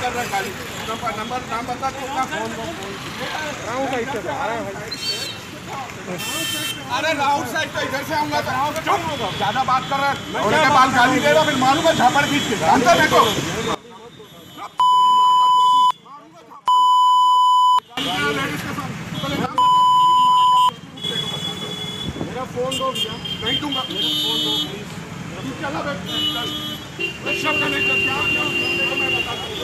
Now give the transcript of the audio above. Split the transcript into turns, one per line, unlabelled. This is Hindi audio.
कर रहा है गाड़ी, नंबर नाम बता कितना फोन अरे राउट साइड तो इधर से आऊंगा तो ज्यादा बात कर रहा है, बाल गाली दे रहा, फिर मारूंगा झापड़ खींच के, जानता मेरे को। मेरा फोन दो भैया, नहीं दूंगा, मेरा फोन दो प्लीज। चला शब्द नहीं कर, क्या मैं बताता हूँ।